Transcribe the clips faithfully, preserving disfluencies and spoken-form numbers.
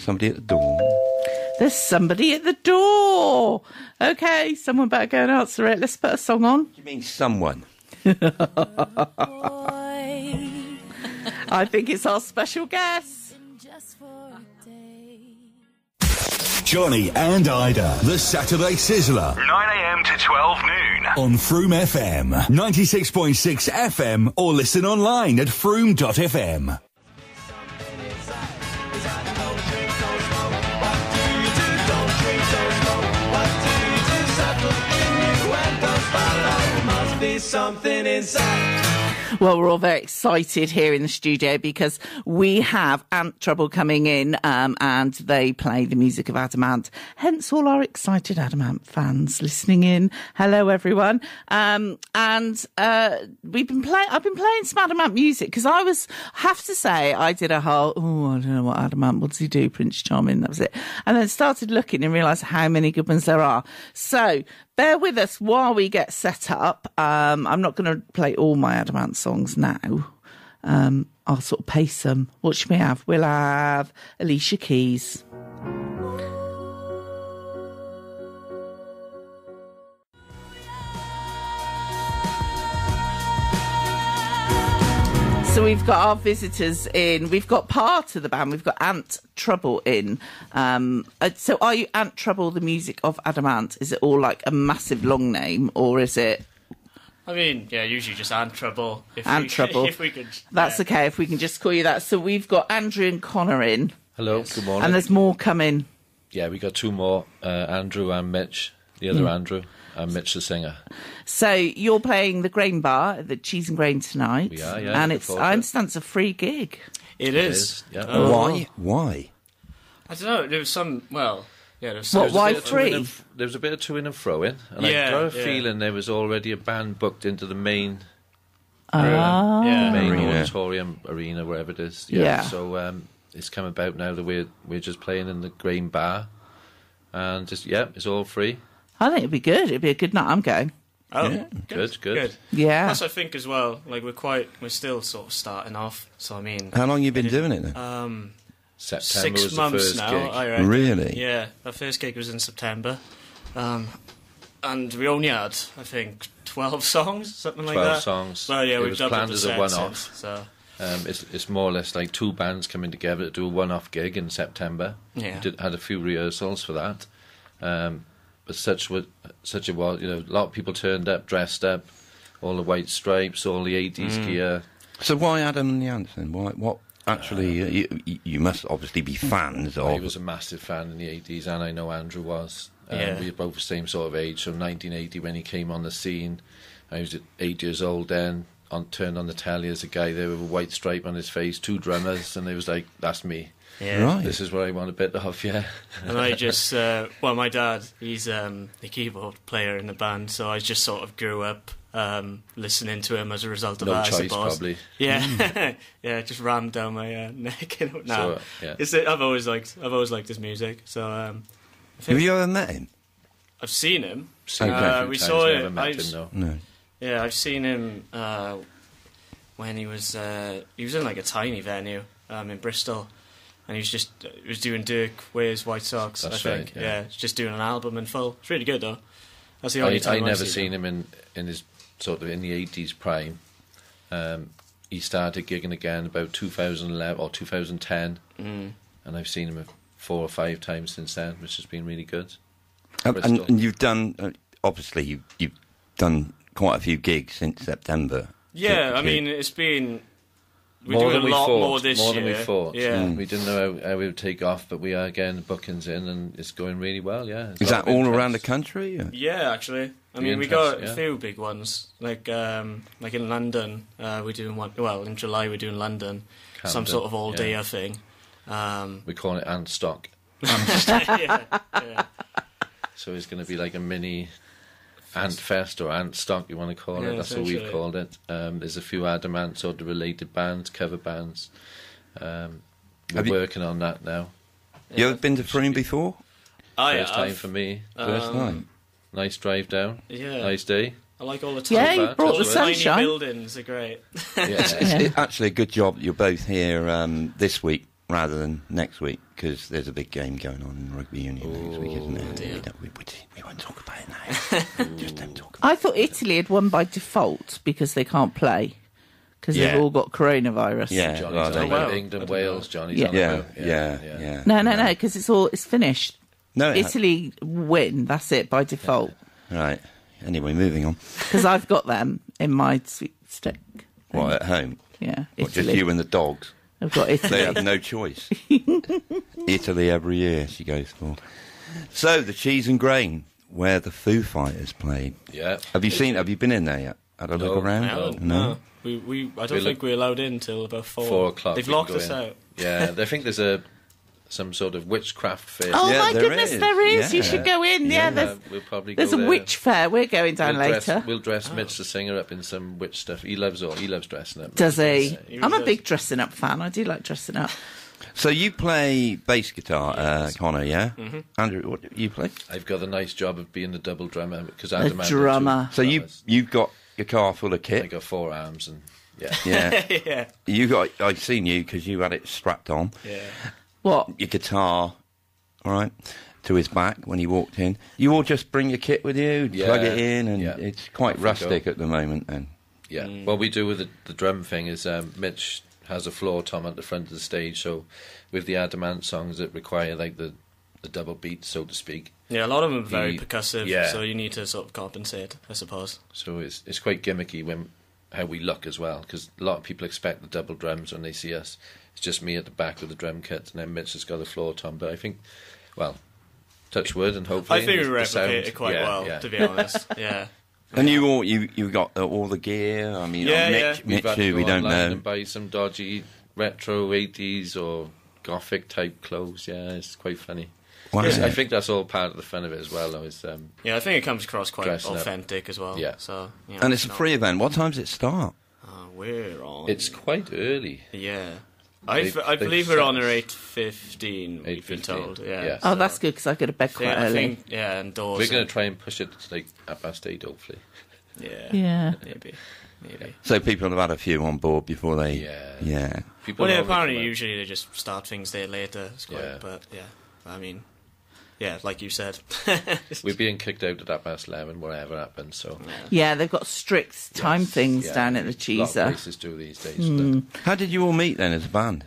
Somebody at the door. There's somebody at the door. Okay, someone better go and answer it. Let's put a song on. You mean someone? I think it's our special guest. Johnny and Ida, the Saturday Sizzler. nine a.m. to twelve noon. On Frome F M, ninety-six point six F M, or listen online at frome dot f m. Something inside. Well, we're all very excited here in the studio because we have Ant Trouble coming in um, and they play the music of Adamant. Hence all our excited Adamant fans listening in. Hello, everyone. Um, and uh, we've been playing. I've been playing some Adamant music because I was, have to say, I did a whole, oh, I don't know what Adamant, what does he do? Prince Charming, that was it. And then started looking and realised how many good ones there are. So, bear with us while we get set up. Um, I'm not going to play all my Adamant songs now. Um, I'll sort of pace them. What should we have? We'll have Alicia Keys. So we've got our visitors in. We've got part of the band. We've got Ant Trouble in. Um, uh, so are you Ant Trouble, the music of Adamant? Is it all like a massive long name, or is it? I mean, yeah, usually just Ant Trouble. If Ant we, Trouble. If we could. That's yeah. okay. If we can just call you that. So we've got Andrew and Connor in. Hello, Yes. good morning. And there's more coming. Yeah, we got two more, uh, Andrew and Mitch, the other mm. Andrew, and Mitch the singer. So you're playing the Grain Bar at the Cheese and Grain tonight. We are, yeah. And it's, I understand it's a free gig. It It is. is, yeah. Oh. Why? Why? I don't know. There was some. Well, yeah. There was some. What, why There was a bit of free? to-in and- There was a bit of to-in and fro-in, and Yeah, I got a yeah. feeling there was already a band booked into the main, Ah. Yeah. main Arena. auditorium, arena, wherever it is. Yeah. So um, it's come about now that we're, we're just playing in the Grain Bar, and just, yeah, it's all free. I think it'd be good. It'd be a good night. I'm going. Oh, Yeah. Good, good. Good. Yeah. Plus, I think as well, like we're quite, we're still sort of starting off. So I mean, How long you been doing it now? um, September six was the months first now. gig. I reckon. Really? Yeah, our first gig was in September, um, and we only had, I think, twelve songs, something like twelve that. songs. Well, yeah, It we've was doubled planned the as a set one-off. since, So Um, it's, it's more or less like two bands coming together to do a one-off gig in September. Yeah. We did, had a few rehearsals for that. Um, but such was, such it was, you know, a lot of people turned up, dressed up, all the white stripes, all the eighties Mm. gear. So why Adam and the Ants then? Why? What? Actually, uh, you, you must obviously be fans I of. was a massive fan in the eighties, and I know Andrew was. Um, Yeah. We were both the same sort of age, so nineteen eighty when he came on the scene. I was eight years old then, on, turned on the telly as a guy there with a white stripe on his face, two drummers, and it was like, that's me. yeah. Right. This is what I want a bit of, yeah. And I just, uh, well, my dad, he's um, the keyboard player in the band, so I just sort of grew up um, listening to him as a result of No that, I choice, suppose. probably. Yeah, yeah, it just rammed down my uh, neck. You know? No, So, uh, yeah. it's, I've always liked, I've always liked his music. So um, I Have think you ever met him? I've seen him. Seen him Uh, a few we times, saw never it. met I've- him, though. No. Yeah, I've seen him uh, when he was uh, he was in like a tiny venue um, in Bristol, and he was just he was doing Dirk Wears White Socks. That's I think. right, yeah. just doing an album in full. It's really good though. That's the only I, time I I've never seen seen him in, in his sort of in the eighties prime. Um, he started gigging again about two thousand eleven or two thousand ten, Mm. and I've seen him four or five times since then, which has been really good. Um, and, Bristol. and you've done, uh, obviously, you've, you've done quite a few gigs since September. Yeah, So- I mean it's been we're more doing than a we lot thought, more this more year. than we thought. Yeah. Mm. We didn't know how, how it would take off, but we are getting the bookings in, and it's going really well. Yeah, There's Is a lot that of all interest. around the country? or- Yeah, actually. I The mean, we interest, got yeah. a few big ones, like um, like in London. Uh, we're doing one. Well, in July we're doing London, some Camden, sort of all day yeah. thing. Um, We call it Ant Stock, yeah, yeah. so it's going to be like a mini Ant Fest or Ant Stock, you want to call Yeah, it. That's what we've essentially. called it. Um, there's a few Adamant sort of related bands, cover bands. Um, we're Have you- working on that now. You ever been to Frome before? I First have. time for me. First Um, time. Nice drive down. Yeah, Nice day. I like all the Yeah, tiny, you bad, brought all the the tiny sunshine. buildings are great. Yeah. It's, it's actually a good job you're both here um, this week rather than next week, because there's a big game going on in rugby union Ooh, next week, isn't there? dear. We, don't, we, we, we won't talk about it now. Just don't talk about I thought Italy had won by default because they can't play because Yeah. they've all got coronavirus. Yeah. Johnny's well, on they- about well, England, I don't Wales. know. Johnny's Yeah. on Yeah, about yeah, yeah. No, no, no, because it's all it's finished. No, it ha- Italy win. That's it by default. Right. Anyway, moving on. Because I've got them in my sweet stick. What, at home? Yeah, What, just Italy. you and the dogs? I've got Italy. They have no choice. Italy every year, she goes for. So, the Cheese and Grain, where the Foo Fighters played. Yeah. Have you seen, have you been in there yet? Had a look No, around? No, No. no. We, we, I don't We think look- we're allowed in till about four. Four o'clock. They've we can locked go us in. out. Yeah, I think there's a some sort of witchcraft fair. Oh Yeah, my there goodness, is. there is. You Yeah. should go in. Yeah, Yeah. there's we'll probably there's go a there. witch fair. We're going down we'll dress, later. We'll dress Mitch the singer up in some witch stuff. He loves all. He loves dressing up. Does he? he I'm a does. big dressing up fan. I do like dressing up. So, you play bass guitar, uh, Connor, yeah? Mm-hmm. Andrew, what do you play? I've got the nice job of being the double drummer because A Adam had the two drummer. So, you, drummers. you've got your car full of I kit? got four arms and yeah. Yeah. yeah. You got, I've seen you because you had it strapped on. Yeah. What? Your guitar, all right, to his back when he walked in. You all just bring your kit with you, Yeah, plug it in, and yeah. it's quite Off we rustic go. at the moment. And Yeah. What we do with the, the drum thing is um, Mitch has a floor tom at the front of the stage, so with the Adamant songs that require like the, the double beat, so to speak. Yeah, a lot of them are very The- percussive, yeah. so you need to sort of compensate, I suppose. So it's it's quite gimmicky when how we look as well, because a lot of people expect the double drums when they see us. It's just me at the back with the drum kit, and then Mitch has got the floor tom. But I think, well, touch wood, and hopefully I think we the replicate sound- it quite yeah, well, yeah. to be honest. Yeah. and you all you you got uh, all the gear. I mean, Yeah, uh, Mitch, yeah. We've Mitch had to who go we don't online know. and buy some dodgy retro eighties or gothic type clothes. Yeah, it's quite funny. Wow. I think that's all part of the fun of it as well, though. Is um, Yeah, I think it comes across quite Dressing up. authentic as well. Yeah. So, you know, And it's a not- free event. What time does it start? Oh, we're on. it's quite early. Yeah. I, They've- I they've believe we're set on us- at eight fifteen, we've been eight fifteen, told. Yeah. yeah. Oh, so- that's good because I go to bed quite Yeah, I early. think, yeah, and doors. We're going and- to try and push it to like at past eight, hopefully. Yeah. Yeah. Maybe. Maybe. So people have had a few on board before they. Yeah. Yeah. People Well, yeah, normally apparently come out. usually they just start things there later. It's quite, Yeah. But yeah, I mean, yeah, like you said. We're being kicked out at that past eleven, whatever happens. So Yeah, they've got strict time Yes, things yeah. down at the A lot of Cheeser. places do these days. But How did you all meet then as a band?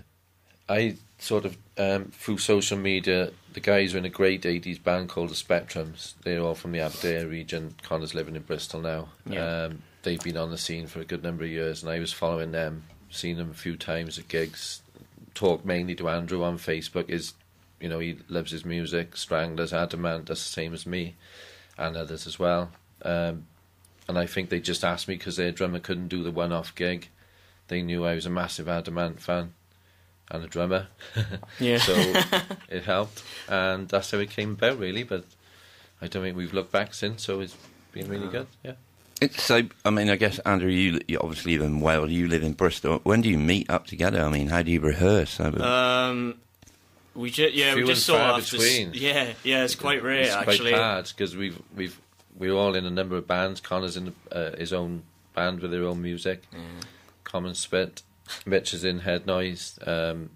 I sort of um, through social media, the guys are in a great eighties band called the Spectrums. They're all from the Aberdeen region. Connor's living in Bristol now. Yeah. Um, they've been on the scene for a good number of years, and I was following them, seen them a few times at gigs. Talk mainly to Andrew on Facebook. Is you know he loves his music. Stranglers, Adamant, that's the same as me, and others as well. Um, and I think they just asked me because their drummer couldn't do the one-off gig. They knew I was a massive Adamant fan and a drummer. Yeah. So it helped, and that's how it came about, really. But I don't think we've looked back since, so it's been really good. Yeah. It's so, I mean, I guess, Andrew, you, you obviously live in Wales, you live in Bristol. When do you meet up together? I mean, how do you rehearse? How- Um, we just yeah, Few we and just sort far of have to s- between. yeah, yeah, it's quite rare It's actually. quite hard because we've we've we're all in a number of bands. Connor's in uh, his own band with their own music. Common Spit. Mitch is in Head Noise. Um,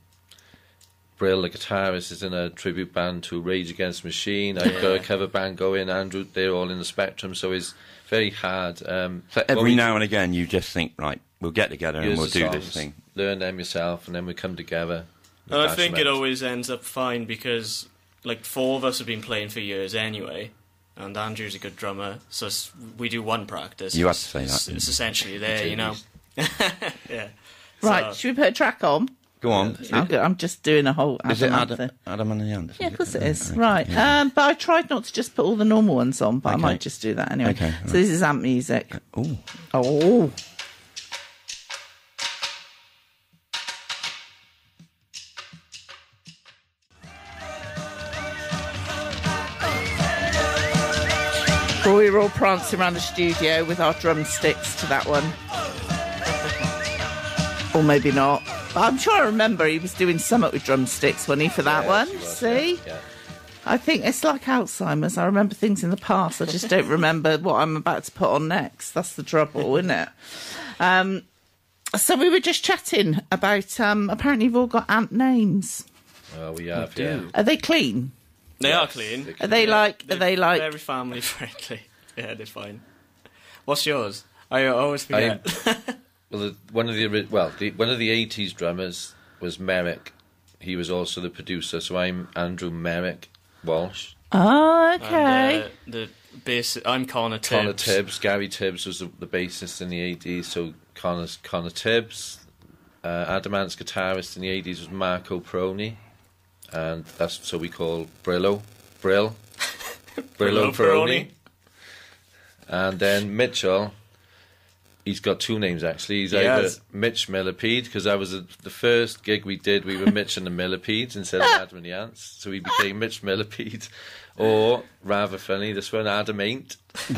Brill, the guitarist, is in a tribute band to Rage Against the Machine. I've got a cover band going. Andrew, they're all in the Spectrum, so it's very hard. Um, so what every we now and again, you just think, right, we'll get together and use we'll the do songs, this thing. learn them yourself, and then we come together. we And I bash think them it out. always ends up fine because like four of us have been playing for years anyway. And Andrew's a good drummer, so s- we do one practice. You had It's- to say that, It's, didn't it's you? essentially there, you know. Yeah. Right, So- should we put a track on? Go on. I'm, go- I'm just doing a whole Is it Adam Adam, thing. Adam and the Ants? Yeah, of course it is. Okay, Right. yeah. Um, but I tried not to just put all the normal ones on, but I Okay. might just do that anyway. Okay, So right. this is amp music. Ooh. Oh. Well, we were all prancing around the studio with our drumsticks to that one. Or maybe not. But I'm sure I remember he was doing something with drumsticks, wasn't he, for that Yeah, one? she was, See? yeah, yeah. I think it's like Alzheimer's. I remember things in the past. I just don't remember what I'm about to put on next. That's the trouble, isn't it? Um, So we were just chatting about, um, apparently you've all got ant names. Oh, we have, We yeah. do. Are they clean? They Yes, are clean. they Are they like, are they like... Very family friendly. Yeah, they're fine. What's yours? I always forget. Well, the, one of the ori- well, the, one of the eighties drummers was Merrick. He was also the producer. So I'm Andrew Merrick Walsh. Oh, okay. And, uh, the bass. I'm Connor Tibbs. Connor Tibbs. Gary Tibbs was the, the bassist in the eighties. So Connor's Connor Tibbs. Uh, Adamant's guitarist in the eighties was Marco Proni, and that's so we call Brillo, Brill, Brillo Brillo Proni. Peroni. And then Mitchell, he's got two names actually. He's He either has. Mitch Millipede, because that was the, the first gig we did. We were Mitch and the Millipedes instead of Adam and the Ants, so he became Mitch Millipede. Or rather funny, this one Adam Ain't.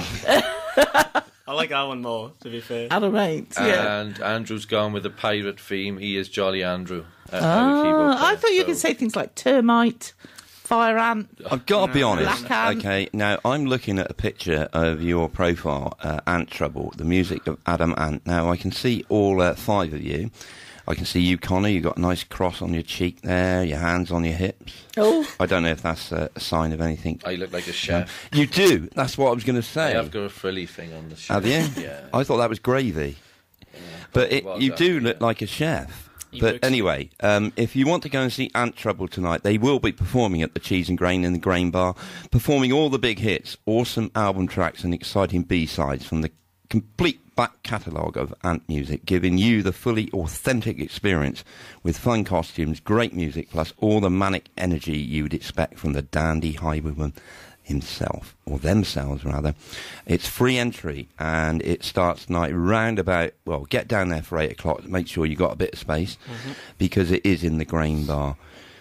I like that one more, to be fair. Adam ain't, yeah. And Andrew's gone with the pirate theme. He is Jolly Andrew. uh, our Oh, keyboard I player. thought you So- could say things like termite, fire ant. I've got to be honest. Black Ant. Okay, now I'm looking at a picture of your profile, uh, Ant Trouble, the music of Adam Ant. Now I can see all uh, five of you. I can see you, Connor. You've got a nice cross on your cheek there, your hands on your hips. Oh, I don't know if that's uh, a sign of anything. I look like a chef. You do. That's what I was going to I say. have got a frilly thing on the show. Have you? Yeah. I thought that was gravy. But it, Well you done, do yeah. look like a chef. He But looks- anyway, um, if you want to go and see Ant Trouble tonight, they will be performing at the Cheese and Grain in the Grain Bar, performing all the big hits, awesome album tracks and exciting B-sides from the complete back catalogue of Ant music, giving you the fully authentic experience with fun costumes, great music, plus all the manic energy you would expect from the dandy highwayman himself, or themselves rather. It's free entry and it starts tonight round about, well, get down there for eight o'clock, make sure you got a bit of space, Mm-hmm. because it is in the Grain Bar.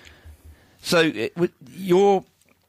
So it, with your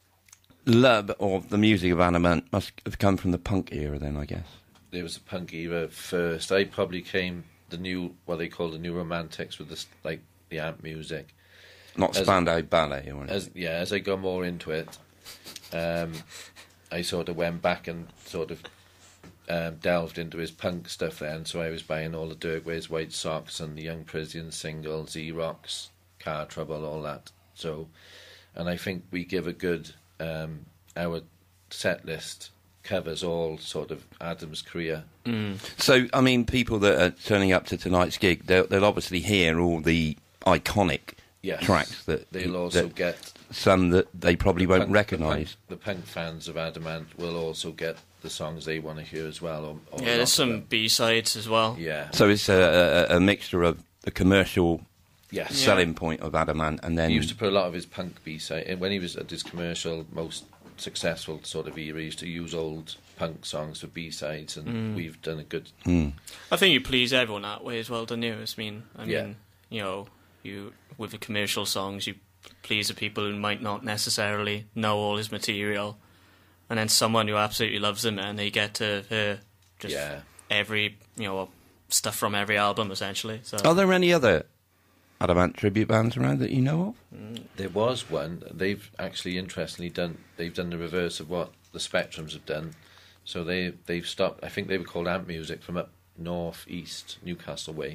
love of the music of Adamant must have come from the punk era then, I guess. There was a punk era first. I probably came the new, what they call the new romantics with this, like the Ant music. Not As- Spandau Ballet or anything. As yeah, as I got more into it, um, I sort of went back and sort of um, delved into his punk stuff then. So I was buying all the Dirkways White Socks and the Young Parisian single, Z-Rocks, Car Trouble, all that. So, and I think we give a good, um, our set list covers all sort of Adam's career. So, I mean, people that are turning up to tonight's gig, they'll, they'll obviously hear all the iconic Yes. tracks that They'll also that get some that they probably won't punk- recognise. The punk, the punk fans of Adamant will also get the songs they want to hear as well. Or, or Yeah, a lot there's of some them. B-sides as well. Yeah. So it's a, a, a mixture of the commercial Yes. selling point of Adamant and then... He used to put a lot of his punk B-side, and when he was at his commercial, most successful sort of era, he used to use old punk songs for B-sides, and we've done a good... I think you please everyone that way as well, don't you? I mean, I Yeah. mean, you know, you with the commercial songs, you please the people who might not necessarily know all his material, and then someone who absolutely loves him, and they get to hear just Yeah. every, you know, stuff from every album essentially. So Are there any other Adamant tribute bands around that you know of? There was one. They've actually, interestingly, done. They've done the reverse of what the Spectrums have done. So they they've stopped. I think they were called Amp Music from up north east Newcastle way,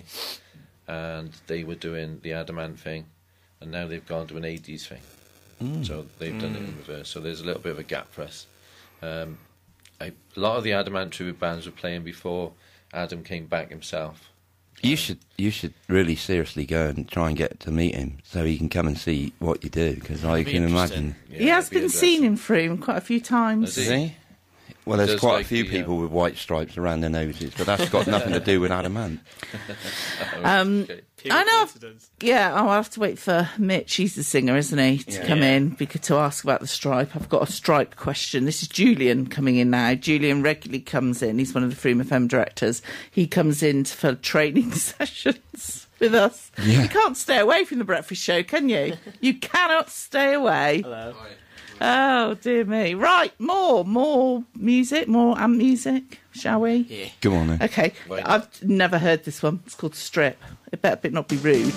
and they were doing the Adamant thing, and now they've gone to an eighties thing. So they've done it in reverse. So there's a little bit of a gap for us. Um, I, a lot of the Adamant tribute bands were playing before Adam came back himself. You should you should really seriously go and try and get to meet him so he can come and see what you do, because I be can interesting. imagine... Yeah, he has it'd be been seen interesting. in Frome quite a few times. Has Is he? Well, there's Does quite like a few the, people um, with white stripes around their noses, but that's got nothing to do with Adamant. Um, Okay. pure I know. coincidence. Yeah, I'll have to wait for Mitch, he's the singer, isn't he, to Yeah. come Yeah. in because to ask about the stripe. I've got a stripe question. This is Julian coming in now. Julian regularly comes in. He's one of the Frome F M directors. He comes in for training sessions with us. Yeah. You can't stay away from the breakfast show, can you? You cannot stay away. Hello. Oh, dear me. Right, more, more music, more amp music, shall we? Yeah. Go on then. Okay, Why not? I've never heard this one. It's called Strip. It better bit not be rude.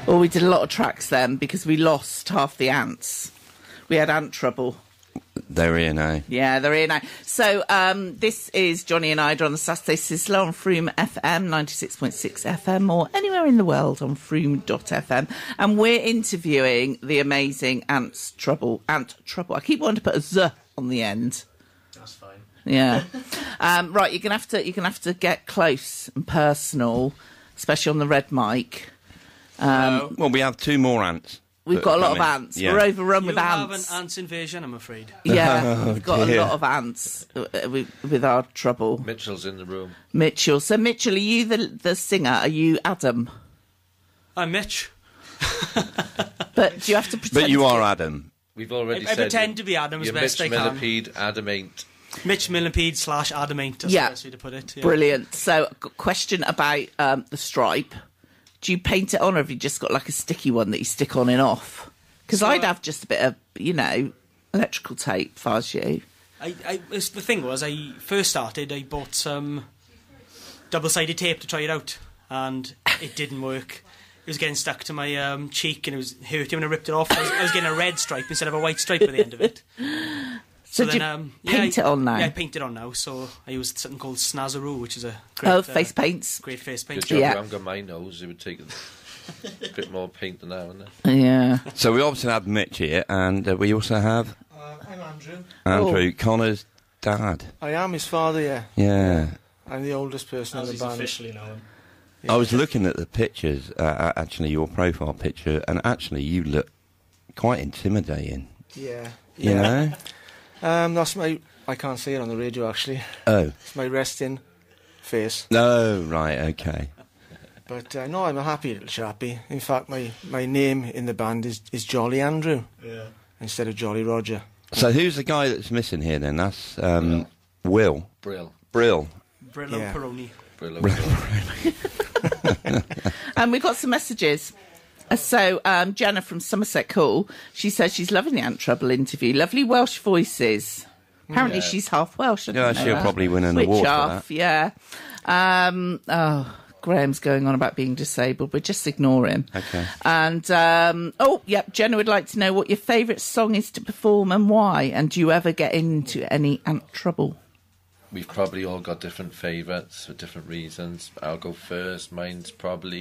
Well, we did a lot of tracks then because we lost half the ants. We had ant trouble. They're here now. Yeah, they're here now. So um, this is Johnny and Ida on the Saturday Sizzler on Frome F M, ninety-six point six F M, or anywhere in the world on frome dot f m. And we're interviewing the amazing Ants Trouble. Ant Trouble. I keep wanting to put a Z on the end. That's fine. Yeah. um, right, you're gonna have to you're gonna have to get close and personal, especially on the red mic. Um, Well, we have two more ants. We've got a lot of ants. Yeah. We're overrun You with have ants. an ants invasion, I'm afraid. Yeah, Oh, we've got dear. a lot of ants uh, with, with our trouble. Mitchell's in the room. Mitchell. So, Mitchell, are you the the singer? Are you Adam? I'm Mitch. But do you have to pretend? But you to are be- Adam. We've already I, I said pretend you- to be Adam as you're best Mitch I can. Millipede, Adam ain't. Mitch Millipede slash Adamant, that's Yeah. the best way to put it. Yeah. Brilliant. So, a question about um, the stripe. Do you paint it on, or have you just got like a sticky one that you stick on and off? Because So, I'd uh, have just a bit of, you know, electrical tape if I was you. I, I, it's- the thing was, I first started, I bought some double-sided tape to try it out, and it didn't work. It was getting stuck to my um, cheek, and it was hurting when I ripped it off. I was, I was getting a red stripe instead of a white stripe at the end of it. So, So do then, you um, yeah, paint I- it on now? Yeah, I paint it on now. So I used something called Snazaroo, which is a great, Oh, uh, face paints. great face Good paint. job Yeah. you haven't got my nose. It would take a bit more paint than that, wouldn't it? Yeah. So we obviously have Mitch here, and uh, we also have Uh, I'm Andrew. Andrew, Connor's dad. I am his father, yeah. Yeah. I'm the oldest person As in he's the band. officially known. I was looking at the pictures, uh, actually your profile picture, and actually you look quite intimidating. Yeah. You know? Um, that's my... I can't say it on the radio, actually. Oh. It's my resting face. No, right, okay. But uh, no, I'm a happy little chappy. In fact, my, my name in the band is, is Jolly Andrew Yeah. instead of Jolly Roger. So who's the guy that's missing here then? That's um, Will. Brill. Brill. Brillo Yeah. Peroni. Brill. And we've got some messages. Uh, So, um, Jenna from Somerset Cool, she says she's loving the Ant Trouble interview. Lovely Welsh voices. Apparently Yeah. she's half Welsh. I Yeah, didn't know she'll that. probably win an Which award for half, that. yeah. Um, oh, Graham's going on about being disabled, but just ignore him. Okay. And, um, oh, yep, Jenna would like to know what your favourite song is to perform and why. And do you ever get into any Ant Trouble? We've probably all got different favourites for different reasons. I'll go first. Mine's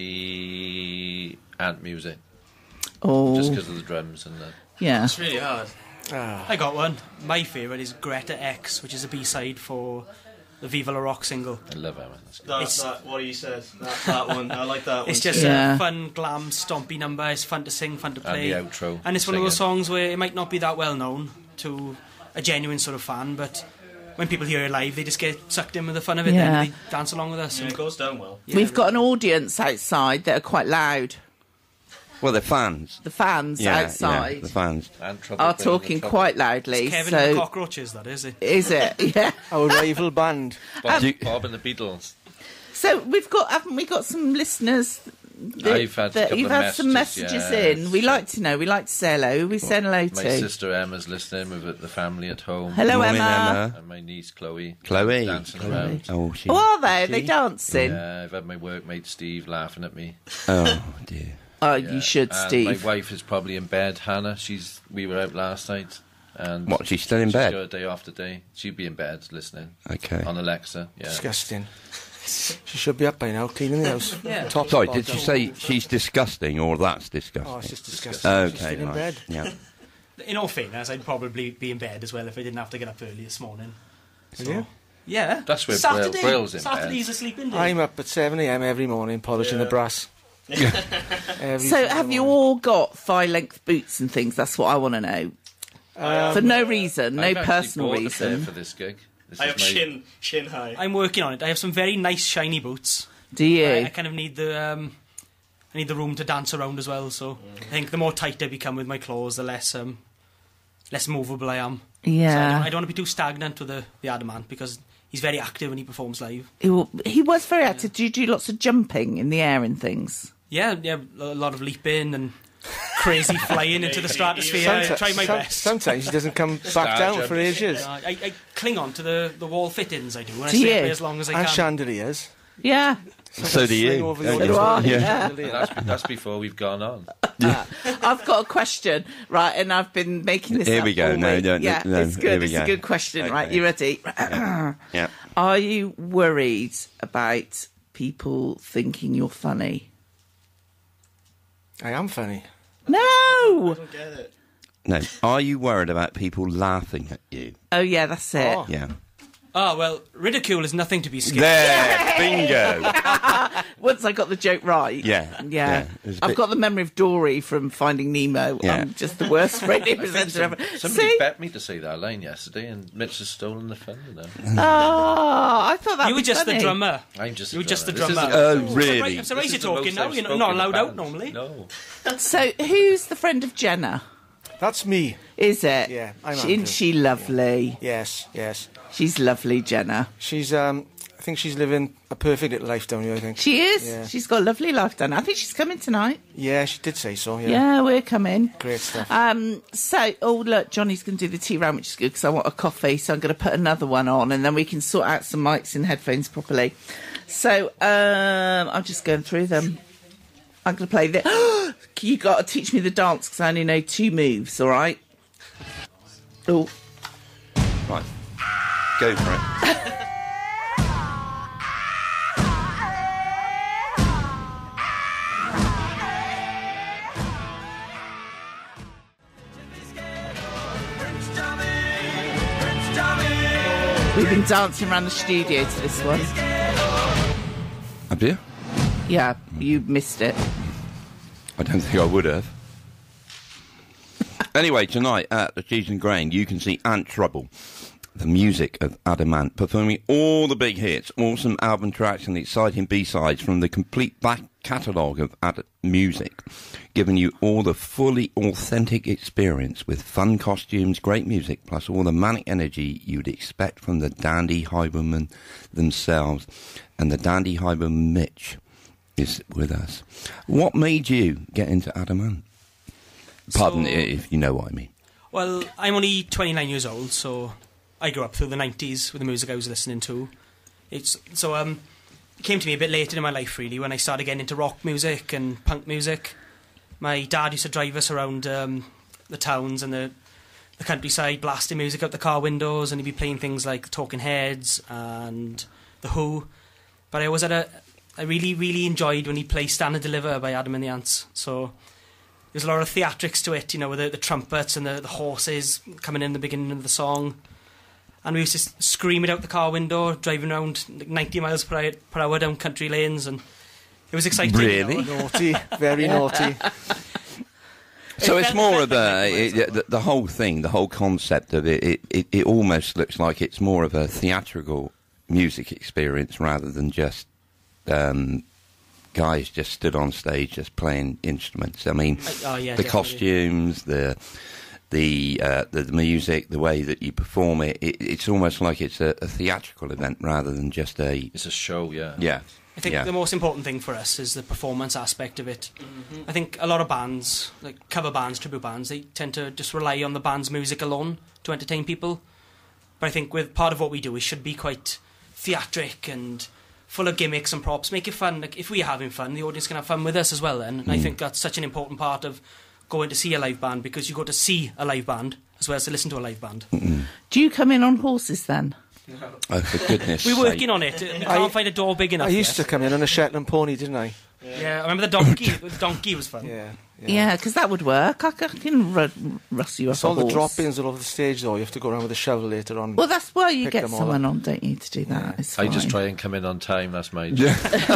probably ant music, Oh, just because of the drums and the... yeah. It's really hard. Ah, I got one. My favourite is Greta X, which is a B-side for the Viva La Rock single. I love Emma. That's good. That's It's- that, what he said. That, that one. I like that one. It's just Yeah. a fun, glam, stompy number. It's fun to sing, fun to And play. the outro. And it's one of those singing. songs where it might not be that well known to a genuine sort of fan, but when people hear it live, they just get sucked in with the fun of it Yeah. and they dance along with us. Yeah, And it goes down well. yeah, We've got an audience outside that are quite loud. Well, they're fans. The fans Yeah, outside yeah, the fans. And trouble are bringing the talking trouble. quite loudly. it's Kevin and the So, Cockroaches, that is it. is it? Yeah. our rival band. Bob, Do you- Bob and the Beatles. So we've got, haven't we got some listeners? That, I've had a that couple you've of had some messages, messages yeah. in. We like to know. We like to say hello. Who we saying hello My to? sister Emma's listening with the family at home. Hello, Morning, Emma. And my niece Chloe. Chloe. Dancing Chloe. around. Oh, she. Oh, are they? Are she? they dancing? Yeah, I've had my workmate Steve laughing at me. Oh, dear. Oh, Yeah. you should, And Steve. my wife is probably in bed. Hannah, she's. We were out last night, and What, she's still in she's bed? got a day off today. She'd be in bed listening Okay. on Alexa. Yeah, Disgusting. She should be up by now, cleaning the house. Yeah. Top Sorry, to did you bottom. say she's disgusting or that's disgusting? Oh, it's just disgusting. She's Okay, still in right. bed. Yeah. In all fairness, I'd probably be in bed as well if I didn't have to get up early this morning. Will you? Yeah. That's where Saturday. Brill- Brill's in bed. Saturday's a sleeping day. I'm up at seven a m every morning polishing Yeah. the brass. Every So single have you morning. all got thigh-length boots and things? That's what I want to know. Um, For no reason, no I've actually personal bought a pair reason. for this gig. This I is have my- shin, shin high. I'm working on it. I have some very nice shiny boots. Do you? I, I kind of need the um, I need the room to dance around as well. So I think the more tight I become with my clothes, the less um, less movable I am. So I don't, Yeah. I don't want to be too stagnant with the, the Adamant because he's very active when he performs live. He, wa- he was very active. Do you do lots of jumping in the air and things? Yeah, yeah, a lot of leaping and crazy flying into the stratosphere. I Someti- try my some- best. Sometimes he doesn't come back Star down jump. for ages. Uh, I, I cling on to the, the wall fittings I do, and I Do stay you? up there as long as I And can. chandeliers. Yeah. So do you. Over the Uh, So do I, yeah. yeah. And that's, that's before we've gone on. I've got a question, right, and I've been making this Here up we go. all No, week. no, no, yeah, no, it's here good. we It's go. a good question, Okay. right? You ready? Yeah. Are you worried about people thinking you're funny? I am funny. No! No. Are you worried about people laughing at you? Oh, yeah, that's it. Oh. Yeah. Oh, well, ridicule is nothing to be scared. There, bingo. Once I got the joke right. Yeah, Yeah. yeah, it was a I've bit- got the memory of Dory from Finding Nemo. Yeah. I'm just the worst radio presenter Some, ever. somebody See? bet me to say that line yesterday, and Mitch has stolen the thunder now. Oh, I thought that You were was just funny. the drummer. I'm just. You were just the This is drummer. Oh, the most- really? I'm surprised this you're is the talking most now. I've You're not spoken allowed out band. normally. No. So, who's the friend of Jenna? That's me. Is it? Yeah, I'm She- Isn't Andrew. she lovely? Yes, yes. She's lovely, Jenna. She's, um, I think she's living a perfect little life down here, I think. She is. Yeah. She's got a lovely life done. I think she's coming tonight. Yeah, she did say so, yeah. Yeah, we're coming. Great stuff. Um, so, oh, look, Johnny's going to do the tea round, which is good because I want a coffee. So I'm going to put another one on and then we can sort out some mics and headphones properly. So um, I'm just going through them. I'm going to play the... You got to teach me the dance because I only know two moves, all right? Oh, Right. Go for it. we've been dancing around the studio to this one. Have you? Yeah, you missed it. I don't think I would have. Anyway, tonight at the Cheese and Grain, you can see Ant Trouble, the music of Adamant, performing all the big hits, awesome album tracks and exciting B-sides from the complete back catalogue of Ad music, giving you all the fully authentic experience with fun costumes, great music, plus all the manic energy you'd expect from the Dandy Highwaymen themselves. And the Dandy Highwayman Mitch is with us. What made you get into Adamant? Pardon So- if you know what I mean. Well, I'm only twenty-nine years old, so I grew up through the nineties with the music I was listening to. It's so um, it came to me a bit later in my life, really, when I started getting into rock music and punk music. My dad used to drive us around um, the towns and the the countryside, blasting music out the car windows, and he'd be playing things like Talking Heads and The Who. But I always had a, I really, really enjoyed when he'd play Stand and Deliver by Adam and the Ants. So there's a lot of theatrics to it, you know, with the, the trumpets and the, the horses coming in the beginning of the song. And we used to s- scream it out the car window, driving around like ninety miles per hour, per hour down country lanes, and it was exciting. Really? You know? Naughty, very naughty. So It it's felt- more it of felt a like it, the, the whole thing, the whole concept of it, it, it. It almost looks like it's more of a theatrical music experience rather than just um, guys just stood on stage just playing instruments. I mean, Oh, yeah, the definitely. costumes, the the, uh, the the music, the way that you perform it. it it's almost like it's a, a theatrical event rather than just a It's a show, yeah. yeah. I think yeah. the most important thing for us is the performance aspect of it. I think a lot of bands, like cover bands, tribute bands, they tend to just rely on the band's music alone to entertain people. But I think with part of what we do, we should be quite theatric and full of gimmicks and props. Make it fun. Like if we're having fun, the audience can have fun with us as well. Then and I think that's such an important part of going to see a live band, because you go to see a live band as well as to listen to a live band. Do you come in on horses then? Oh, for goodness' We're sake. working on it. We can't I- find a door big enough I used yet. to come in on a Shetland pony, didn't I? Yeah, I remember the donkey. The donkey was fun. Yeah. Yeah, because that would work. I c- I can ru- rustle you It's up all a the horse. drop-ins all over the stage, though. You have to go around with a shovel later on. Well, that's why you Pick get them all someone on, don't you, to do that? Yeah. It's I just fine. try and come in on time, that's my job.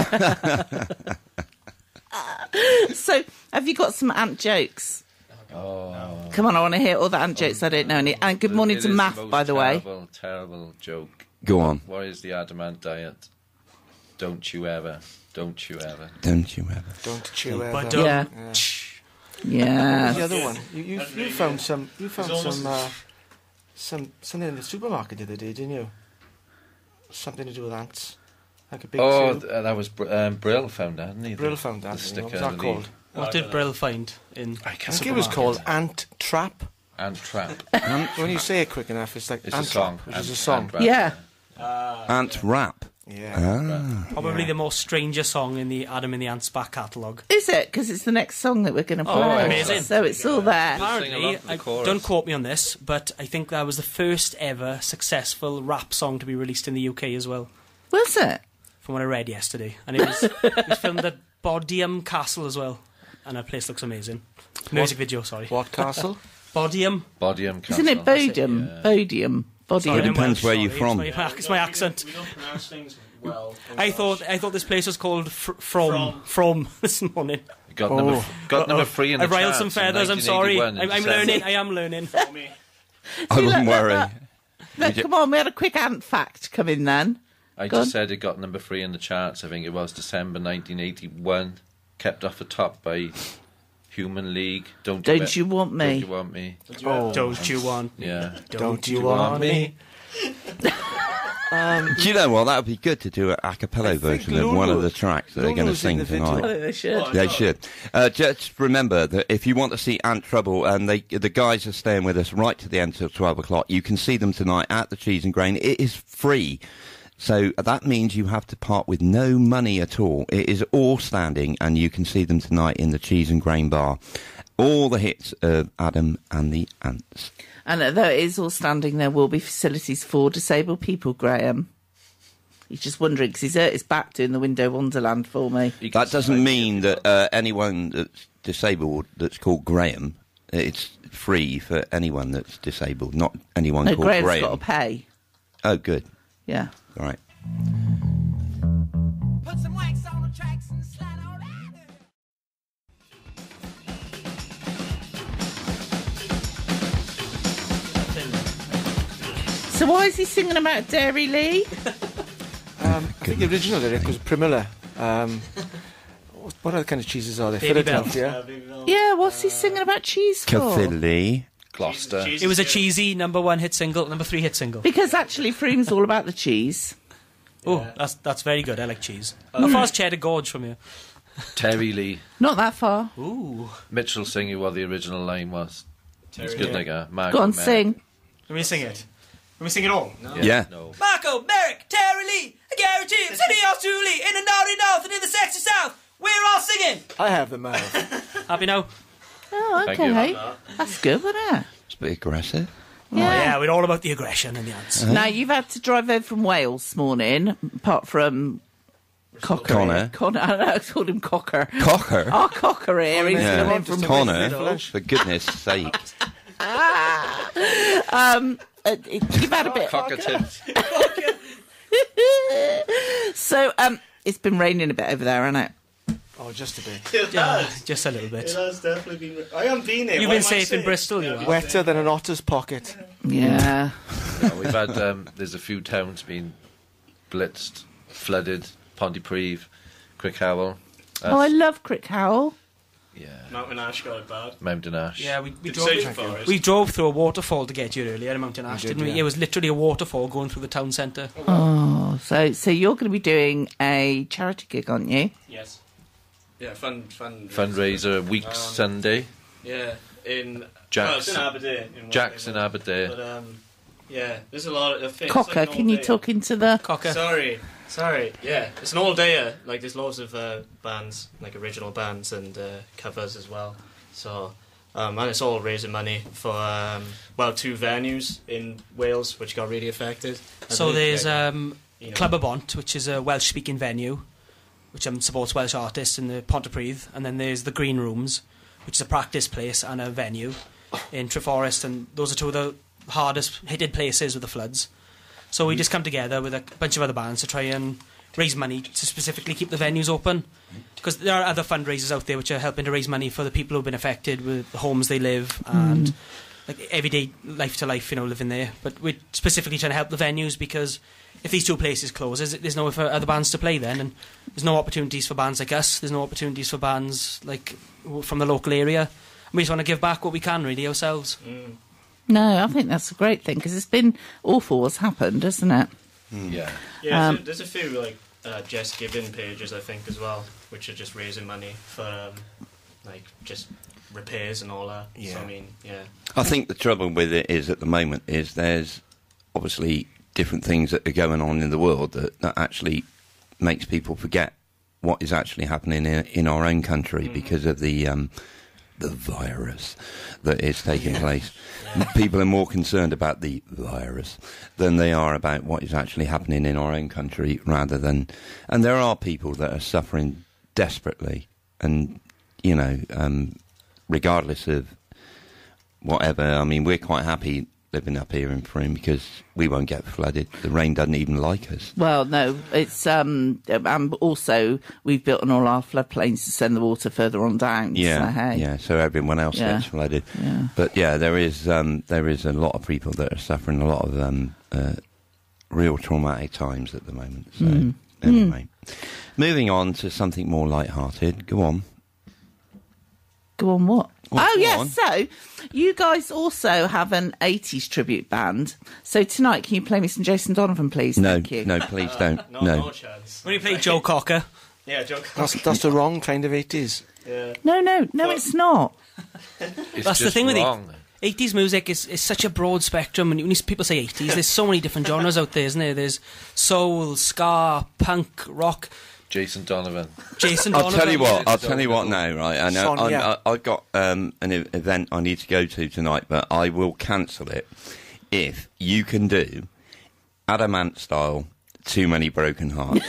So, have you got some ant jokes? Oh. Come on, I want to hear all the ant jokes. I don't know any. And good morning It to is Math, the most by the way. terrible, terrible joke. Go on. What is the adamant diet? Don't you ever, don't you ever. Don't you ever? Don't chew ever. But, Yeah. um, Yeah. Yeah. The other one. You, you, you found some. You found some. Uh, some something in the supermarket the other day, didn't you? Something to do with ants, like a big. Oh, tube. th- uh, that was Br- um, Brill found that, didn't he? Brill The- found that. The you know, sticker What was that underneath. called? what did Brill find in? I I can't think it was called Ant Trap. Ant Trap. When you say it quick enough, it's like It's a Ant song. Trap, which is a Ant- song. Ant Trap. Yeah. Ant rap. Yeah. Ah. Probably Yeah. the most stranger song in the Adam and the Ants back catalogue. Is it? Because it's the next song that we're going to play. Oh, amazing. So it's all there. Sing along Apparently, to the I, chorus. don't quote me on this, but I think that was the first ever successful rap song to be released in the U K as well, Was it? from what I read yesterday. And it was, it was filmed at Bodiam Castle as well, and that place looks amazing. Music video, sorry. What castle? Bodiam. Bodiam Castle. Isn't it Bodium? Yeah. Bodium. Sorry, Bodium. I'm depends Welsh, where you're sorry. from. It's my, it's my accent. We don't pronounce things well. I thought I thought this place was called fr- From From this morning. Got Oh. number got number three in the I've riled charts some in feathers. I'm sorry. nineteen eighty-one I'm, in I'm December. learning. I am learning. I wouldn't worry. Look, come on, we had a quick ant fact come in then. I Go on. just said it got number three in the charts. I think it was December nineteen eighty-one. Kept off the top by Human League. Don't you, Don't me- you want me? Don't you want me? Oh. Don't you want? Yeah. Don't you want me? Um, Do you know what? That would be good to do an a cappella I think version of one of Lulu- the tracks that they're going to Lulu's in sing the video. I tonight. think they should. They should. Uh, just remember that if you want to see Ant Trouble, and they, the guys are staying with us right to the end till twelve o'clock, you can see them tonight at the Cheese and Grain. It is free. So that means you have to part with no money at all. It is all standing, and you can see them tonight in the Cheese and Grain bar. All the hits of Adam and the Ants. And although it is all standing, there will be facilities for disabled people, Graham. He's just wondering, because he's hurt his back doing the Window Wonderland for me. You can That doesn't slide mean it. that uh, anyone that's disabled that's called Graham, it's free for anyone that's disabled, not anyone No, called Graham's Graham. got to pay. Oh, good. Yeah. All right. Put some wax on the tracks and slide on out. So why is he singing about Dairy Lee? um, I think the original lyric was Primula. Um, what- what other kind of cheeses are there? Baby Philadelphia. Yeah, what's he singing about cheese for? Cathilly. Gloucester. It was a cheesy number one hit single, number three hit single. Because actually Froom's all about the cheese. Oh, that's that's very good. I like cheese. How far's Cheddar Gorge from here? Terry Lee. Not that far. Ooh. Mitchell singing what the original line was. It's good, nigga. Go on, sing. Let me sing it. Let me sing it all. Yeah. No. Marco, Merrick, Terry Lee, I guarantee it's any of us truly in the naughty north and in the sexy south. We're all singing. I have the mouth. Happy now? Oh, Thank okay. you. That's good, wasn't it? It's a bit aggressive. Oh, yeah, we're all about the aggression and the ants. Now, you've had to drive over from Wales this morning, apart from Cocker. Connor. Connor. I know, I called him Cocker. Cocker. Our Cocker here. He's Yeah. coming from Connor, Bristol. for goodness sake. Um, uh, you've had a bit. Cockatips. So, um, it's been raining a bit over there, hasn't it? Oh, just a bit. Yeah, just a little bit. It has definitely been. I haven't been here. You've What been am I safe in saying? Bristol, you are. Wetter than an otter's pocket. Yeah. Yeah, we've had, um, there's a few towns been blitzed, flooded, Pontypridd, Crickhowell. Oh, I love Crickhowell. Yeah, Mountain Ash got it bad. Mountain Ash. Yeah, we, we, Did drove, you say Forest? we drove through a waterfall to get you earlier in Mountain Ash, did, didn't we? yeah. It was literally a waterfall going through the town centre. Oh, so so you're going to be doing a charity gig, aren't you? Yes. Yeah, fun, fun. Fundraiser week Um, Sunday. Yeah, in Jackson. Oh, it's in Aberdeen. In Jackson, Wales. Aberdeen. But um, yeah, there's a lot of things. Cocker, like an can you all-day- talk into the... Cocker. Sorry, sorry. Yeah, it's an all dayer. Like there's loads of uh, bands, like original bands and uh, covers as well. So, um, and it's all raising money for um, well two venues in Wales which got really affected. I So believe, there's yeah, um, you know. Club y Bont, which is a Welsh-speaking venue, which um, supports Welsh artists in the Pontypridd, and then there's the Green Rooms, which is a practice place and a venue in Treforest, and those are two of the hardest hitted places with the floods. So we just come together with a bunch of other bands to try and raise money to specifically keep the venues open, because there are other fundraisers out there which are helping to raise money for the people who've been affected with the homes they live and like everyday life to life, you know, living there. But we're specifically trying to help the venues, because if these two places close, there's, there's no for other bands to play then, and there's no opportunities for bands like us, there's no opportunities for bands like w- from the local area. And we just want to give back what we can, really, ourselves. Mm. No, I think that's a great thing, because it's been awful what's happened, hasn't it? Yeah. Yeah, Um, so there's a few like uh, Just Giving pages, I think, as well, which are just raising money for um, like just repairs and all that. So Yeah. I mean, yeah, I think the trouble with it is at the moment is there's obviously different things that are going on in the world that, that actually makes people forget what is actually happening in, in our own country mm-hmm. because of the um, the virus that is taking yeah. place. Yeah. People are more concerned about the virus than they are about what is actually happening in our own country, rather than... And there are people that are suffering desperately, and, you know, um, regardless of whatever, I mean, we're quite happy living up here in Frome because we won't get flooded. The rain doesn't even like us. Well, no, it's um, and also we've built on all our floodplains to send the water further on down. Yeah, so, hey. yeah. So everyone else yeah. gets flooded. Yeah. But yeah, there is um, there is a lot of people that are suffering a lot of um, uh, real traumatic times at the moment. So mm. anyway, mm. moving on to something more light-hearted. Go on. Go on, what? Well, oh, yes, on. so you guys also have an eighties tribute band. So tonight, can you play me some Jason Donovan, please? No, Thank you. no, please don't. Uh, no, no. no chance. When you play Joe Cocker. Yeah, Joe Cocker. That's, that's the wrong kind of eighties. Yeah. No, no, no, it's not. It's That's just the thing wrong. with it. eighties music is, is such a broad spectrum, and when you- people say eighties, there's so many different genres out there, isn't there? There's soul, ska, punk, rock. Jason Donovan. Jason I'll Donovan. tell you what. yeah. I'll tell you what now. Right, I know. Son, I, yeah. I, I've got um, an e- event I need to go to tonight, but I will cancel it if you can do Adamant style. Too Many Broken Hearts.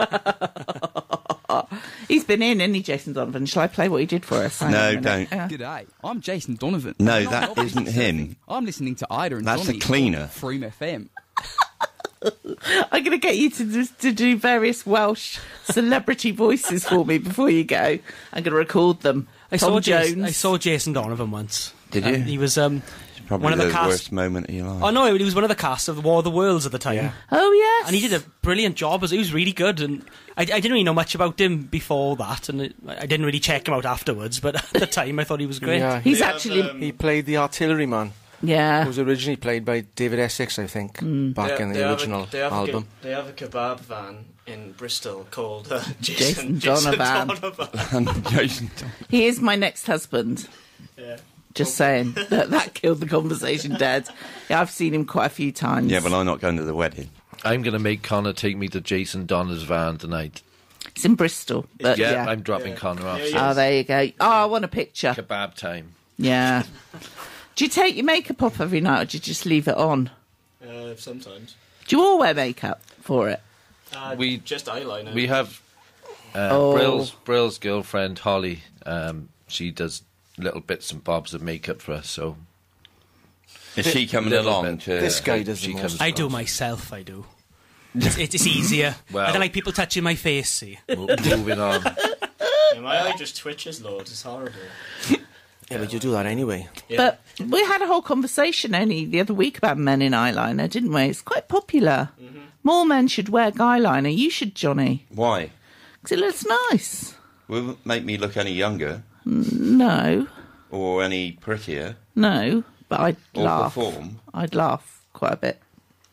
He's been in, isn't he, Jason Donovan? Shall I play what he did for us? Hang on a No, minute. don't. Yeah. G'day, I'm Jason Donovan. No, I'm not that helping isn't surfing. him. I'm listening to Ida and That's Johnny the cleaner. on Frome F M. I'm going to get you to do, to do various Welsh celebrity voices for me before you go. I'm going to record them. I Tom saw Jones. Jason, I saw Jason Donovan once. Did And you? He was um, Probably one of the, the cast. worst moment of your life. Oh no, he was one of the cast of the War of the Worlds at the time. Yeah. Oh, yes. And he did a brilliant job. He was really good, and I, I didn't really know much about him before that, and it, I didn't really check him out afterwards. But at the time, I thought he was great. Yeah, He's They have, actually... um, he played the artilleryman. yeah. It was originally played by David Essex, I think, back They- in they the have original a, they have album. A, they have a kebab van in Bristol called uh, Jason Jason, Donovan. Donovan. Jason. He is my next husband. Yeah. Just saying. that, that killed the conversation dead. Yeah, I've seen him quite a few times. Yeah, but I'm not going to the wedding. I'm going to make Connor take me to Jason Donner's van tonight. It's in Bristol. But yeah, yeah. I'm dropping Yeah. Connor off. Yeah, so yeah. Oh, there you go. Oh, I want a picture. Kebab time. Yeah. Do you take your makeup off every night, or do you just leave it on? Uh, sometimes. Do you all wear makeup for it? Uh, We- just eyeliner. We have uh, Oh. Brill's, Brill's girlfriend, Holly. Um, she does little bits and bobs of makeup for us, so... Is she coming Little along bit. to... This guy does She the comes most. I do across. myself. I do. It's, it's easier. Well- I don't like people touching my face. See. Mo- moving on. Yeah, my eye just twitches loads. It's horrible. Yeah, but you do that anyway. Yeah. But we had a whole conversation only the other week about men in eyeliner, didn't we? It's quite popular. Mm-hmm. More men should wear eyeliner. You should, Johnny. Why? Because it looks nice. Will it make me look any younger No, or any prettier no. But I'd or laugh. perform? I'd laugh quite a bit.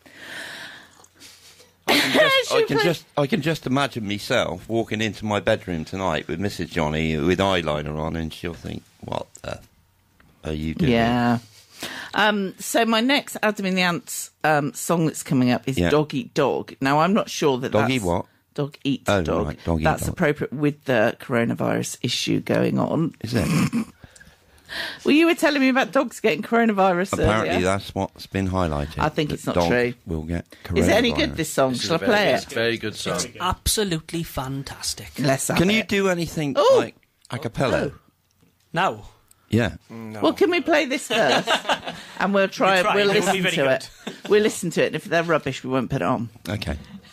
I can, just, I, Should can we- just, I can just imagine myself walking into my bedroom tonight with Missus Johnny with eyeliner on, and she'll think, "What the are you doing?" Yeah. Um, so my next Adam and the Ants um, song that's coming up is Yeah. Dog Eat Dog. Now, I'm not sure that Dog that's... Eat what? Dog Eat Oh, Dog. right, Dog Eat That's Dog. appropriate with the coronavirus issue going on. Is it? Well, you were telling me about dogs getting coronavirus Apparently, earlier. that's what's been highlighted. I think that it's not dogs true. Will get coronavirus. Is it any good, this song? This is Shall I a very, play it's a it? very good song. Absolutely fantastic. Let's have Can you it. do anything Oh. like a cappella? Now, Yeah. No. Well, can we play this first? And we'll try, We'll try, we'll it won't listen be to very it. We'll listen to it, and if they're rubbish, we won't put it on. Okay.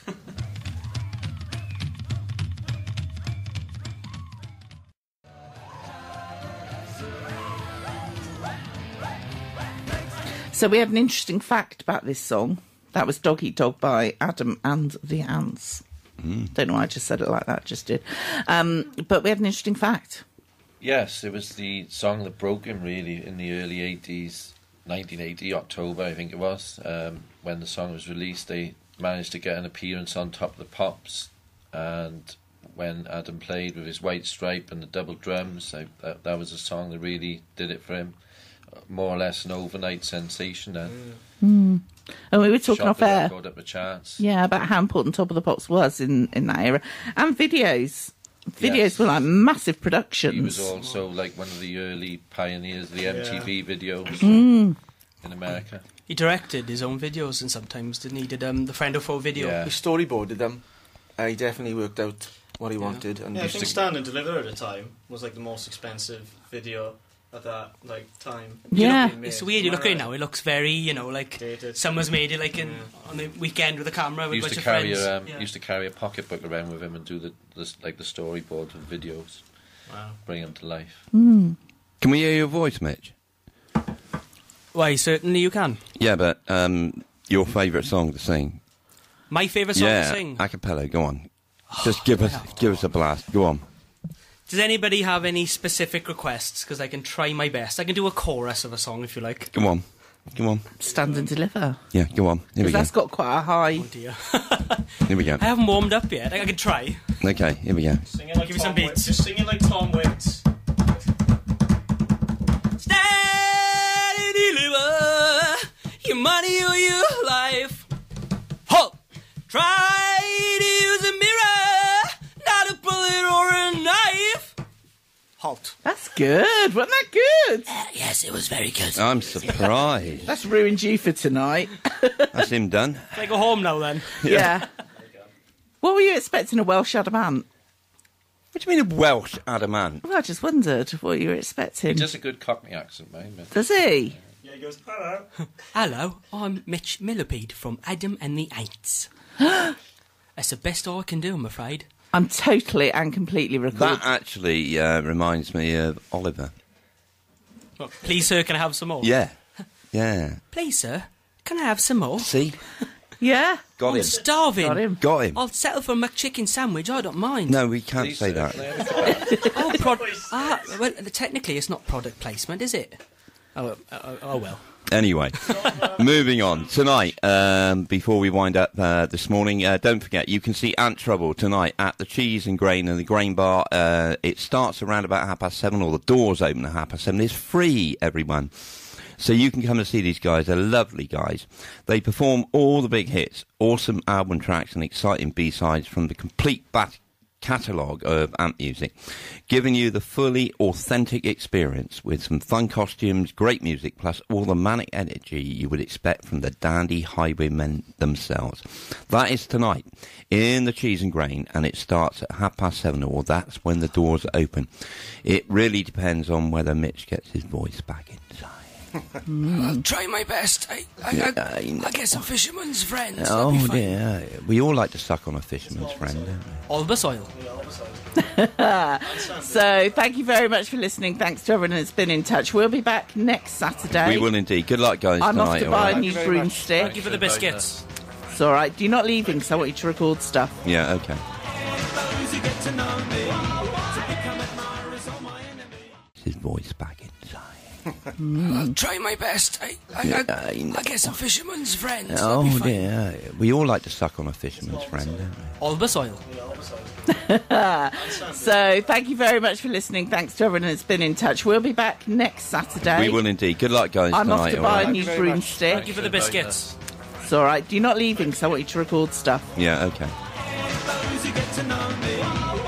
So we have an interesting fact about this song. That was Dog Eat Dog by Adam and the Ants. Don't know why I just said it like that, just did. Um, but we have an interesting fact. Yes, it was the song that broke him, really, in the early eighties, nineteen eighty, October, I think it was. Um, when the song was released, they managed to get an appearance on Top of the Pops. And when Adam played with his white stripe and the double drums, I, that, that was a song that really did it for him. More or less an overnight sensation then. And we were talking shot off the air. record up the charts. Yeah, about how important Top of the Pops was in, in that era. And videos. Videos Yes. were like massive productions. He was also like one of the early pioneers of the M T V videos Mm. in America. He directed his own videos, and sometimes didn't he? Did um, the Friend of Foe video. Yeah. He storyboarded them. Uh, he definitely worked out what he wanted. And Yeah, I used think to- Stand and Deliver at the time was like the most expensive video at that like time. Yeah. Made. It's weird. You Am I look at it right? now. It looks very, you know, like Dated. someone's made it like in Yeah. on the weekend with a camera with He a used bunch to of carry friends. a, um, Yeah. used to carry a pocketbook around with him and do the, the like the storyboard and videos, Wow. bring them to life. Mm. Can we hear your voice, Mitch? Why? Certainly you can. Yeah, but um, your favourite song to sing? My favourite song yeah, to sing. a cappella. Go on. Just give us give us a blast. Go on. Does anybody have any specific requests? Because I can try my best. I can do a chorus of a song if you like. Come on. Come on. Stand and Deliver. Yeah, go on. Here we Because go. that's got quite a high... Oh dear. Here we go. I haven't warmed up yet. I, I can try. Okay, here we go. Sing it like Give me Tom some beats. Waits. Just sing it like Tom Waits. Stand and deliver your money or your life. Halt! Try to use a mirror, not a bullet or a knife. Halt. That's good. Wasn't that good? Uh, yes, it was very good. I'm surprised. That's ruined you for tonight. That's him done. Can I go home now then? Yeah. What were you expecting, a Welsh adamant? What do you mean a Welsh adamant? Well, I just wondered what you were He expecting. does a good Cockney accent, mate. but- Does he? Yeah, he goes, hello. Hello, I'm Mitch Millipede from Adam and the Aints. That's the best I can do, I'm afraid. I'm totally and completely recorded. That actually uh, reminds me of Oliver. Well, please, sir, can I have some more? Yeah. Yeah. Please, sir, can I have some more? See? Yeah? Got I'm him. starving. Got him. Got him. I'll settle for a McChicken sandwich, I don't mind. No, we can't Please, say sir, that. can I have a- Oh, prod- ah, well, technically it's not product placement, is it? Oh, oh, oh well. Anyway, moving on. Tonight, um, before we wind up uh, this morning, uh, don't forget, you can see Ant Trouble tonight at the Cheese and Grain and the Grain Bar. Uh, it starts around about half past seven, or the doors open at half past seven. It's free, everyone. So you can come and see these guys. They're lovely guys. They perform all the big hits, awesome album tracks and exciting B-sides from the complete back catalogue of Ant music, giving you the fully authentic experience with some fun costumes, great music, plus all the manic energy you would expect from the dandy highwaymen themselves. That is tonight in the Cheese and Grain, and it starts at half past seven, or that's when the doors open. It really depends on whether Mitch gets his voice back inside. I'll try my best. I, I, Yeah, I, I know. I get some fisherman's friends. Oh That'll be fine. dear, we all like to suck on a fisherman's friend, don't we? Albus oil. So, thank you very much for listening. Thanks to everyone that's been in touch. We'll be back next Saturday. We will indeed. Good luck, guys. I'm off tonight, to all buy right? a new Thank you very much. broomstick. Thank you for the biscuits. It's all right. You're not leaving, because I want you to record stuff. Yeah, okay. His voice back inside. I'll try my best. I, I, Yeah, I, I know. I get some fisherman's friends. That'll be Oh fine. dear, we all like to suck on a fisherman's friend, don't we? Albus oil. So, thank you very much for listening. Thanks to everyone that's been in touch. We'll be back next Saturday. We will indeed. Good luck, guys. I'm off tonight, to all buy right? a new Thank you very much. broomstick. Thank you for the biscuits. It's all right. You're not leaving, because I want you to record stuff. Yeah, okay. Those who get to know me.